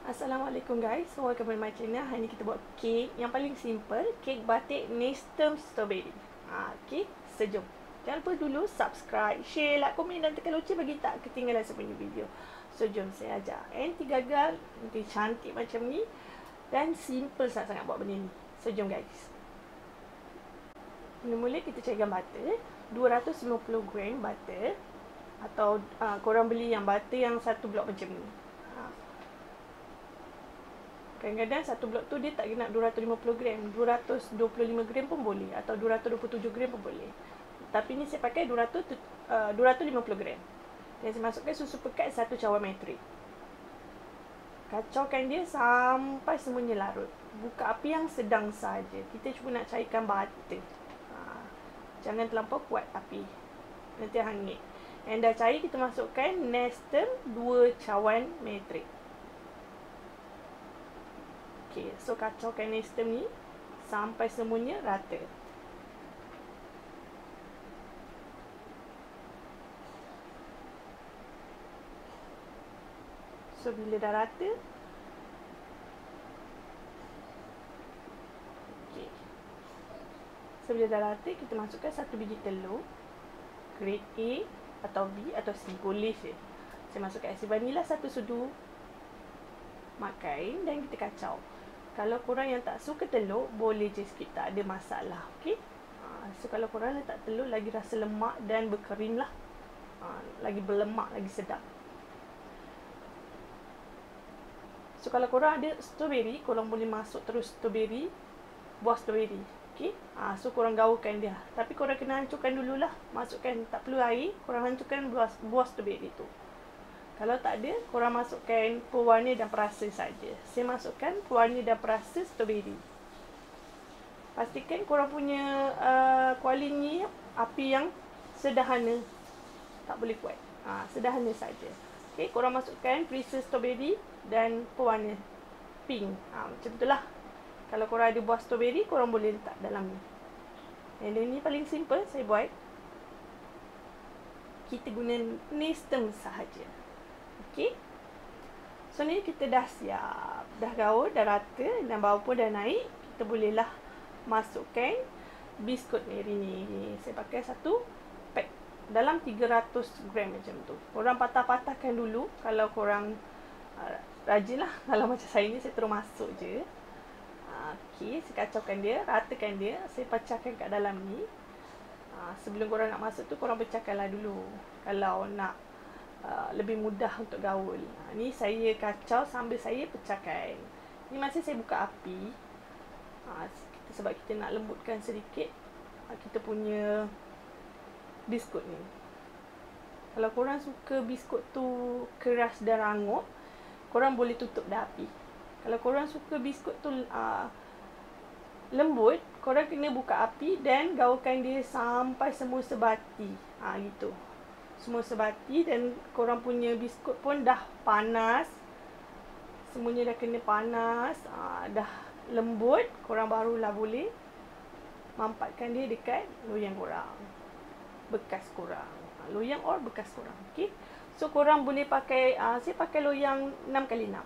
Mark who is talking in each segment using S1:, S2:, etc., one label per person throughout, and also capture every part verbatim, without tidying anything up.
S1: Assalamualaikum guys, welcome to my channel. Hari ni kita buat kek yang paling simple, kek batik Nestem strawberry. Ha, okey, sejom. Jangan lupa dulu subscribe, share, like, komen dan tekan loceng bagi tak ketinggalan sepunya video. So jom saya ajar. Anti gagal, nanti cantik macam ni dan simple sangat-sangat buat benda ni. So jom guys. Mula-mula kita cairkan butter, dua ratus lima puluh gram butter atau uh, korang beli yang butter yang satu blok macam ni. Kadang-kadang satu blok tu dia tak kena dua ratus lima puluh gram, dua ratus dua puluh lima gram pun boleh atau dua ratus dua puluh tujuh gram pun boleh. Tapi ni saya pakai dua ratus, uh, dua ratus lima puluh gram. Dan saya masukkan susu pekat satu cawan metrik. Kacaukan dia sampai semuanya larut. Buka api yang sedang saja. Kita cuma nak cairkan butter. Ha, jangan terlampau kuat api. Nanti hangit. Yang dah cair kita masukkan Nestem dua cawan metrik. Okey, so kacaukan Nestem ni sampai semuanya rata. So bila dah rata, okey. So bila dah rata, kita masukkan satu biji telur, grade A atau B atau C, boleh je. Saya masukkan asin vanila satu sudu makan dan kita kacau. Kalau korang yang tak suka telur, boleh je sikit, tak ada masalah. Okey. Ha, so kalau korang letak telur, lagi rasa lemak dan berkrim lah. Ha, lagi berlemak, lagi sedap. So kalau korang ada strawberry, korang boleh masuk terus strawberry, buah strawberry. Okey. Ha, so korang gaulkan dia. Tapi korang kena hancurkan dululah. Masukkan, tak perlu air, korang hancurkan buah, buah strawberry tu. Kalau tak ada, korang masukkan pewarna dan perasa saja. Saya masukkan pewarna dan perasa strawberry. Pastikan korang punya uh, kuali ni api yang sederhana. Tak boleh kuat. Ha, sederhana saja. Okey, korang masukkan perisa strawberry dan pewarna pink. Ha, macam itulah. Kalau korang ada buah strawberry, korang boleh letak dalam ni. Yang ini paling simple saya buat. Kita guna Nestem sahaja. Okey. So ni kita dah siap. Dah gaul, dah rata dan bau pun dah naik. Kita bolehlah masukkan biskut meri ni. Saya pakai satu pack dalam tiga ratus gram macam tu. Korang patah-patahkan dulu kalau korang uh, rajin lah. Kalau macam saya ni, saya terus masuk je. Uh, Okey, saya kacaukan dia, ratakan dia. Saya pecahkan kat dalam ni. Uh, sebelum korang nak masuk tu, korang pecahkanlah dulu. Kalau nak Uh, lebih mudah untuk gaul. Ha, ni saya kacau sambil saya pecahkan. Ni masih saya buka api. Ha, kita, sebab kita nak lembutkan sedikit ha, kita punya biskut ni. Kalau korang suka biskut tu keras dan rangup, korang boleh tutup dah api. Kalau korang suka biskut tu uh, lembut, korang kena buka api dan gaulkan dia sampai semua sebati. Ha, gitu. Semua sebati dan korang punya biskut pun dah panas. Semuanya dah kena panas. Aa, dah lembut. Korang barulah boleh mampatkan dia dekat loyang korang. Bekas korang. Loyang or bekas korang. Okay. So korang boleh pakai, aa, saya pakai loyang enam kali enam.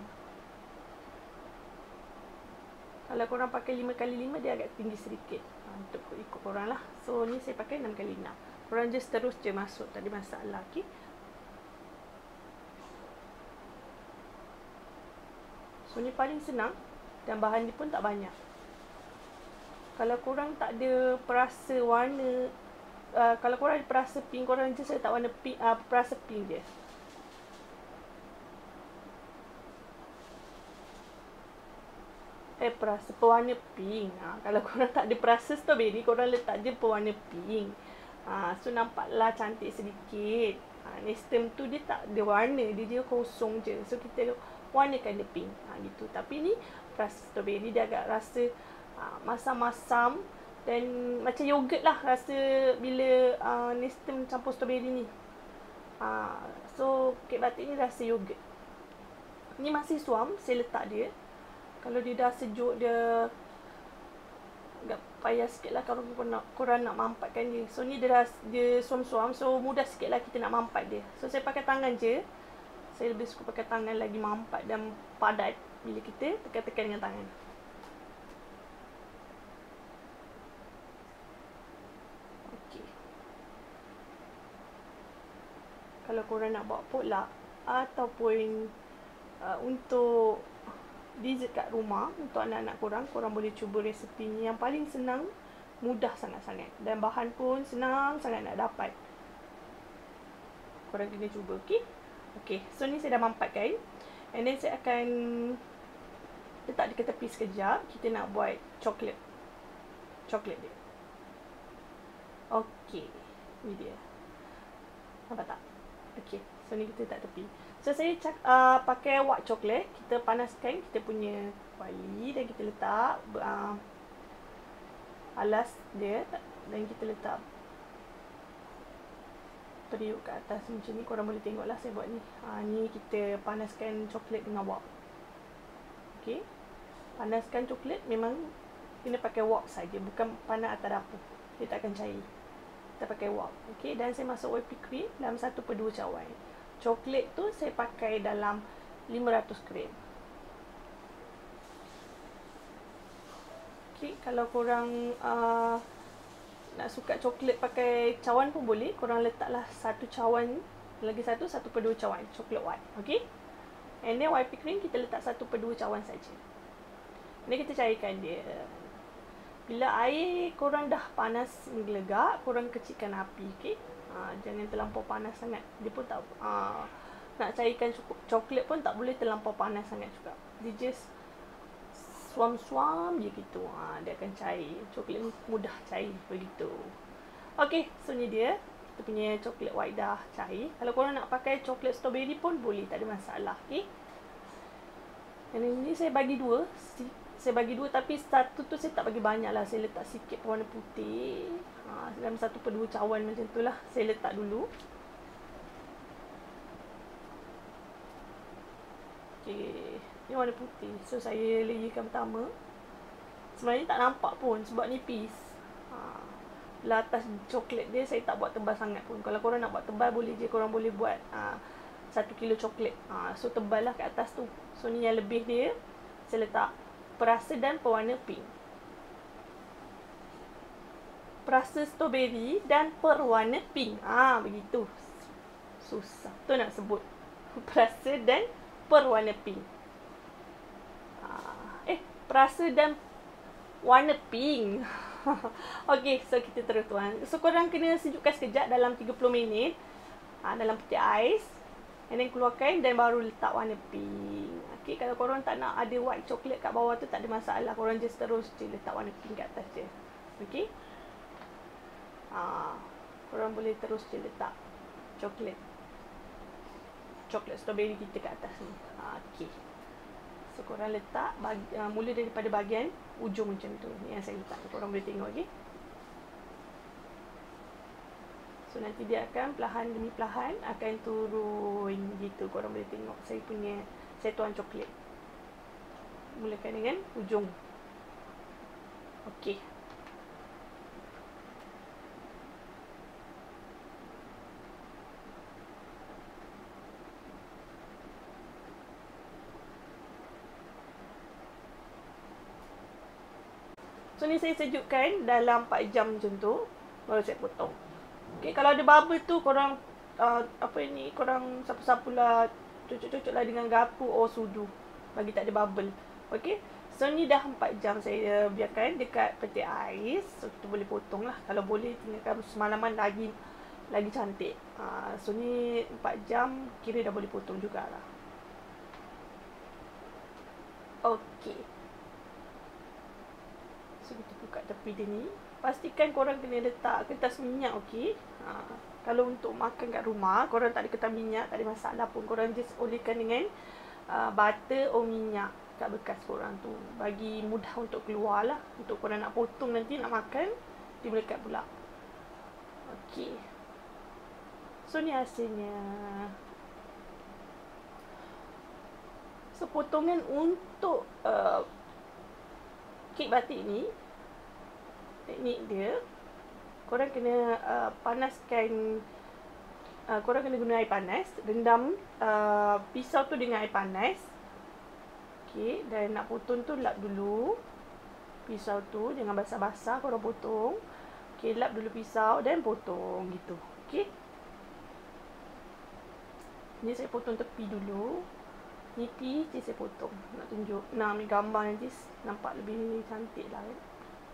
S1: Kalau korang pakai lima kali lima, dia agak tinggi sedikit. Aa, untuk ikut korang lah. So ni saya pakai enam kali enam. Korang just terus je masuk, tak ada masalah. Okay? So ni paling senang dan bahan dia pun tak banyak. Kalau korang tak ada perasa warna, uh, kalau korang ada perasa pink, korang just letak warna pink, uh, perasa pink je. Eh, perasa pewarna pink. Ha, kalau korang tak ada perasa strawberry, korang letak je pewarna pink. Ha, so nampaklah cantik sedikit. Ha, Nestem tu dia tak ada warna, dia je kosong je. So kita warnakan dia pink. Ha, gitu. Tapi ni rasa strawberry dia agak rasa ha, masam-masam dan macam yogurt lah rasa bila uh, Nestem campur strawberry ni. Ha, so kek batik ni rasa yogurt. Ni masih suam, saya letak dia. Kalau dia dah sejuk, dia agak payah sikit lah kalau korang nak, korang nak mampatkan dia. So ni dia dah dia suam-suam, so mudah sikit lah kita nak mampat dia. So saya pakai tangan je. Saya lebih suka pakai tangan, lagi mampat dan padat bila kita tekan-tekan dengan tangan. Okey. Kalau korang nak bawa potluck ataupun uh, untuk dessert kat rumah untuk anak-anak korang, korang boleh cuba resepi ni. Yang paling senang, mudah sangat-sangat, dan bahan pun senang sangat nak dapat. Korang kena cuba, okey? Okey, so ni saya dah mampatkan. And then saya akan letak dia ke tepi sekejap. Kita nak buat coklat. Coklat dia. Okey, ni dia. Nampak tak? Okey, so ni kita letak tepi. So saya cak, uh, pakai white coklat. Kita panaskan kita punya kuali dan kita letak uh, alas dia, dan kita letak periuk kat atas macam ni. Korang boleh tengok lah saya buat ni. Ha, ni kita panaskan coklat dengan wok. Okey, panaskan coklat memang kena pakai wok saja, bukan panas atas dapur, dia tak akan cair. Kita pakai wok. Okey, dan saya masuk whipping cream dalam satu per dua cawan. Coklat tu saya pakai dalam lima ratus gram. Okey, kalau korang uh, nak suka coklat pakai cawan pun boleh. Korang letaklah satu cawan, lagi satu, satu per dua cawan coklat white. Okey, and then whipping cream kita letak satu per dua cawan saja. Ni kita cairkan dia. Bila air korang dah panas menggelegak, korang kecilkan api. Okey, Ha, jangan terlampau panas sangat. Dia pun tak ha, nak cairkan coklat pun tak boleh terlampau panas sangat juga. Dia just suam-suam je gitu. Ha, dia akan cair. Coklat ni mudah cair begitu. Okey, so ni dia. Kita punya coklat white dah cair. Kalau korang nak pakai coklat strawberry pun boleh, tak ada masalah. Okey. Dan ini saya bagi dua. Saya bagi dua, tapi satu tu saya tak bagi banyak lah. Saya letak sikit warna putih. Ha, dalam satu per dua cawan macam tu lah. Saya letak dulu. Okey. Ni warna putih. So, saya layerkan pertama. Sebenarnya tak nampak pun sebab nipis. Ha, belah atas coklat dia saya tak buat tebal sangat pun. Kalau korang nak buat tebal, boleh je. Korang boleh buat ha, satu kilo coklat. Ha, so, tebal lah kat atas tu. So, ni yang lebih dia. Saya letak perasa dan pewarna pink. Perasa strawberry dan perwarna pink. Ah, begitu. Susah tu nak sebut. Perasa dan perwarna pink. Ah, eh, perasa dan warna pink. Okey, so kita terus tuan. So korang kena sejukkan sekejap dalam tiga puluh minit. Ah, dalam peti ais. And then keluarkan dan baru letak warna pink. Okey, kalau korang tak nak ada white coklat kat bawah tu tak ada masalah. Korang just terus je letak warna pink kat atas je. Okey. Ha, korang boleh terus je letak coklat coklat strawberry kita kat atas ni. Ha, okey. So korang letak bagi, uh, mula daripada bahagian ujung macam tu. Ni yang saya letak. Korang boleh tengok, okey. So nanti dia akan perlahan demi perlahan akan turun gitu. Korang boleh tengok saya punya saya tuang coklat. Mulakan dengan ujung. Okey. So ni saya sejukkan dalam empat jam macam tu, baru saya potong. Okey, kalau ada bubble tu korang uh, apa ni, korang sapu-sapulah, cucuk-cucuklah dengan garpu or sudu bagi tak ada bubble. Okey. So ni dah empat jam saya biarkan dekat peti ais. So kita boleh potong lah. Kalau boleh tinggalkan semalaman lagi lagi cantik. Uh, so ni empat jam kira dah boleh potong jugalah. Okey. So kita buka tepi dia ni. Pastikan korang kena letak kertas minyak, okey. Ha, kalau untuk makan kat rumah, korang tak ada kertas minyak, tak ada masalah pun. Korang just olehkan dengan uh, butter or minyak kat bekas korang tu. Bagi mudah untuk keluar lah. Untuk korang nak potong nanti, nak makan, dia melekat pula. Okey. So ni hasilnya. So potongan untuk uh, kek batik ni, teknik dia, korang kena uh, panaskan uh, korang kena guna air panas. Rendam uh, pisau tu dengan air panas. Okay, dan nak potong tu lap dulu pisau tu, jangan basah-basah korang potong. Okay, lap dulu pisau dan potong gitu. Okay, ni saya potong tepi dulu. Ni pi je saya potong. Nak tunjuk, nak ambil gambar nanti nampak lebih cantik lah kan.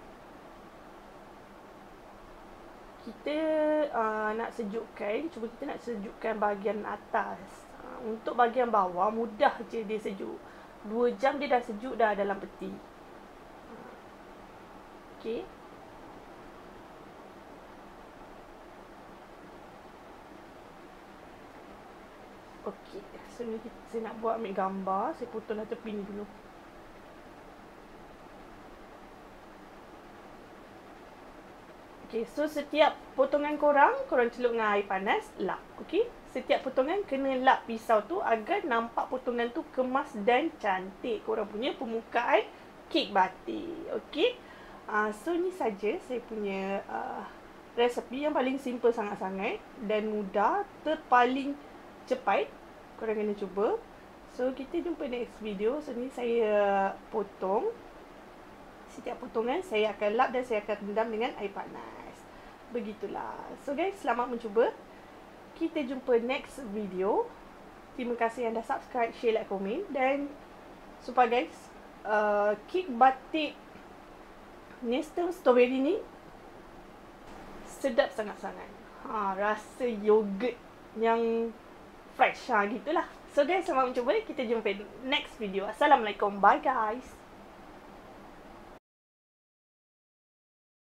S1: Kita uh, nak sejukkan, cuba kita nak sejukkan bahagian atas. Uh, untuk bahagian bawah mudah je dia sejuk. Dua jam dia dah sejuk dah dalam peti. Uh, okay. Okay, so ni kita, saya nak buat ambil gambar. Saya potonglah tepi ni dulu. Okay, so setiap potongan korang, korang celup dengan air panas, lap. Okay, setiap potongan kena lap pisau tu agar nampak potongan tu kemas dan cantik. Korang punya permukaan kek batik. Okay, uh, so ni saja saya punya uh, resepi yang paling simple sangat-sangat dan mudah, terpaling cepat. Korang kena cuba. So, kita jumpa next video. So, ni saya potong. Setiap potongan saya akan lap dan saya akan rendam dengan air panas. Begitulah. So guys, selamat mencuba. Kita jumpa next video. Terima kasih yang dah subscribe, share, like, komen. Dan sumpah guys, uh, kek batik Nestum strawberry ni sedap sangat-sangat. Ha, rasa yogurt yang fresh, ha, gitulah. So guys, selamat mencuba. Kita jumpa next video. Assalamualaikum. Bye guys.